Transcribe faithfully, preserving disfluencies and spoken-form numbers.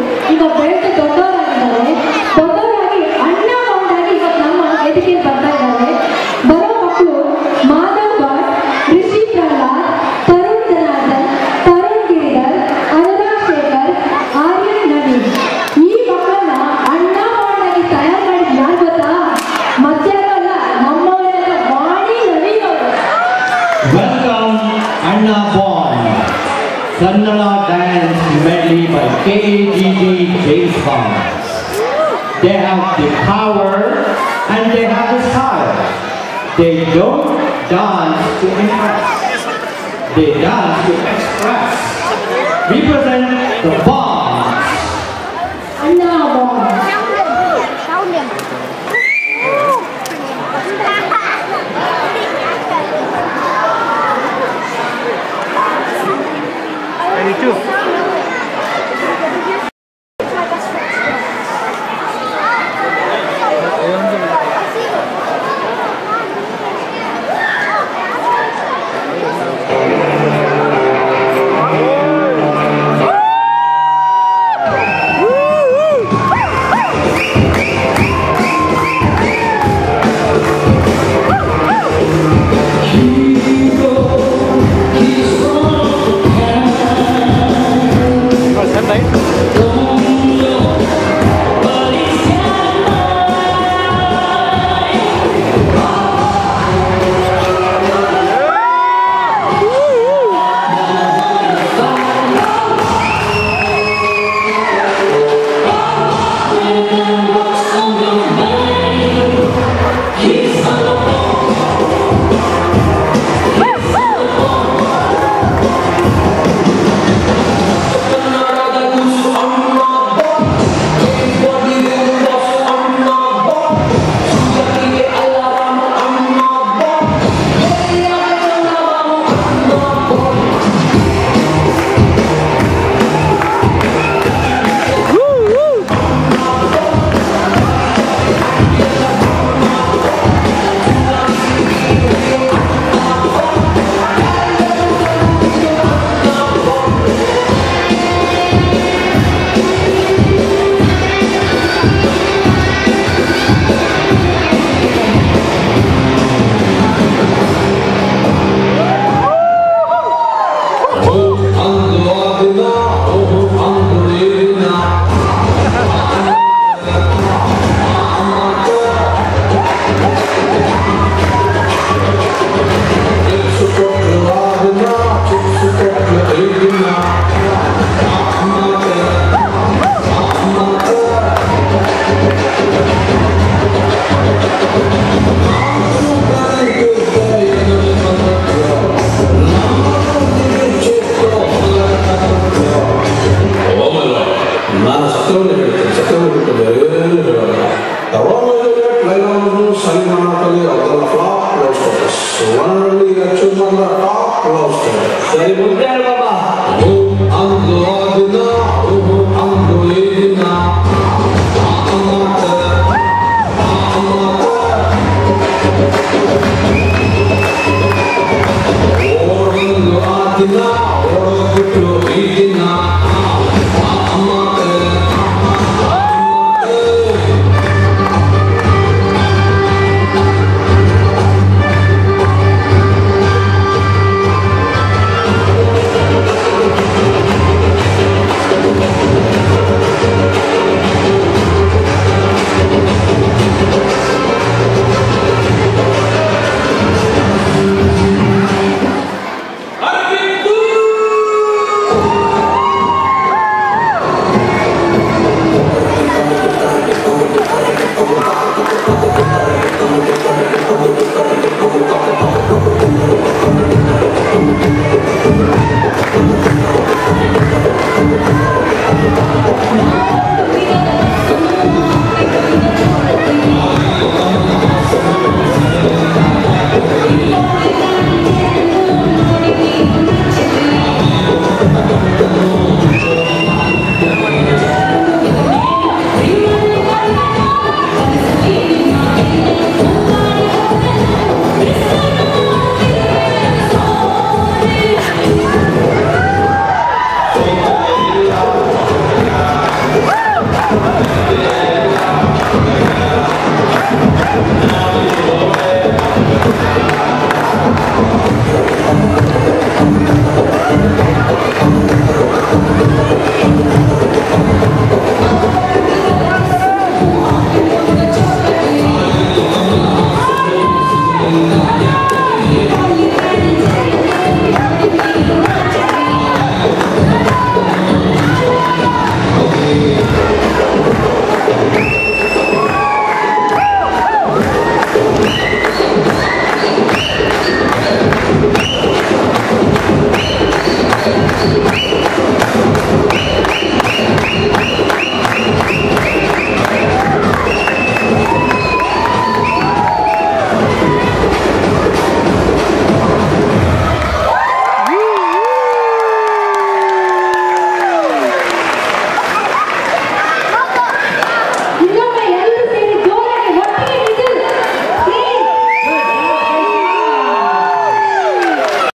ಈಗ ಬೆಳೆದು ದೊಡ್ಡವರಾಗಿದ್ದಾರೆ. ದೊಡ್ಡವರಾಗಿ ಅಣ್ಣ ಒಂದಾಗಿ ಇವತ್ತು ನಮ್ಮ ವೇದಿಕೆಗೆ ಬರ್ತಾ ಇದ್ದಾರೆ. ಬರೋ ಮಕ್ಕಳು ಮಾಧವ್ ಭಟ್, ಹೃಷಿ ಪ್ರಹ್ಲಾದ್, ತರುಣ್ ಜನಾರ್ದನ್, ತರುಣ್ ಗಿರಿಧರ್, ಅನುರಾಗ್ ಶೇಖರ್, ಆರ್ಯನ್ ನವೀನ್. ಈ ಮಕ್ಕಳನ್ನ ಅಣ್ಣ ಒಂದಾಗಿ ತಯಾರು ಮಾಡಿದ್ ಯಾರು ಗೊತ್ತಾ? ಮಧ್ಯಾಹ್ನ ನಮ್ಮವರೆಲ್ಲ ವಾಣಿ ನವೀನ್ ಅವರು. Welcome Anna Born, Kannada dance medley by K A G G Giridhar. They have the power and they have the style. They don't dance to impress. They dance to express. We present the Bhat. Anna Born. Me too. Now,